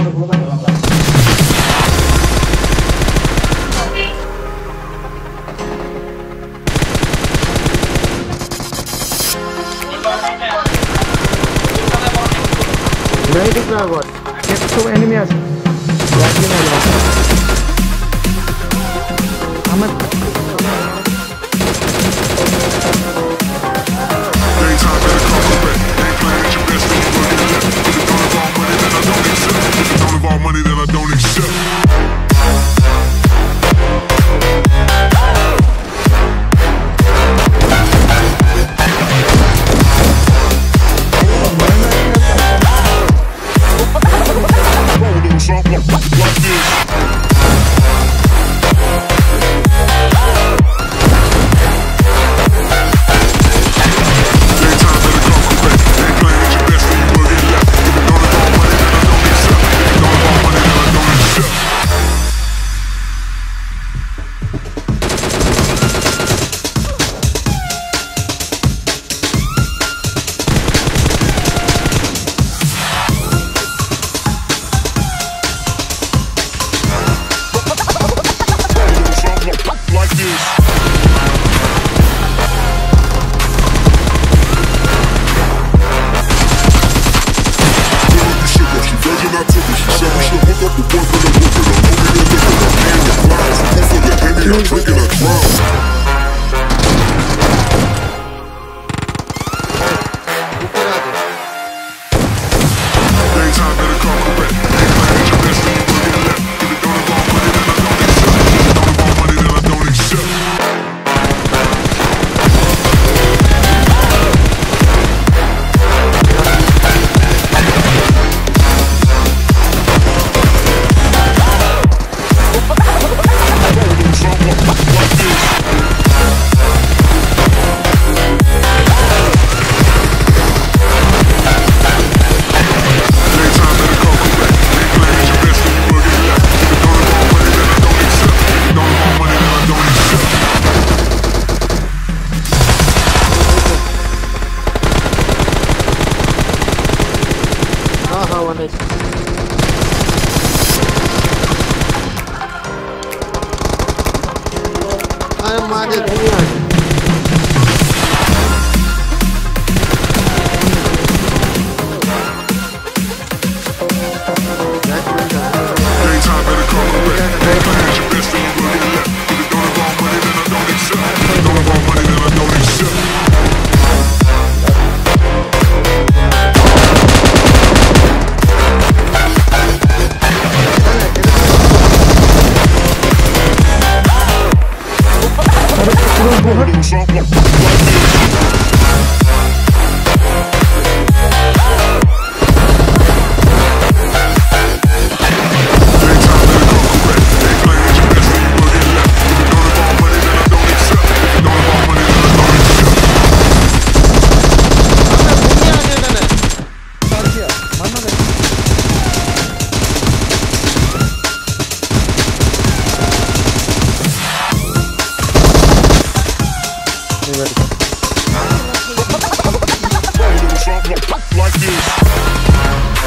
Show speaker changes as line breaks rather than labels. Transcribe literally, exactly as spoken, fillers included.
Very good agora. Get to enemy আছে. Yakin হলো. আমার
daytime better come correct. Ain't playing at your best when you working left. If it don't involve money, then I don't accept. If it don't involve money, then I don't accept. Something like this.
I'm mad at you.
Like this.